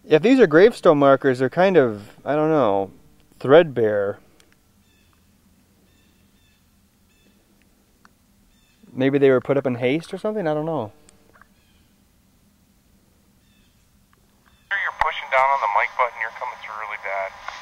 If these are gravestone markers, they're kind of, I don't know, threadbare. Maybe they were put up in haste or something? I don't know. You're pushing down on the mic button, you're coming through really bad.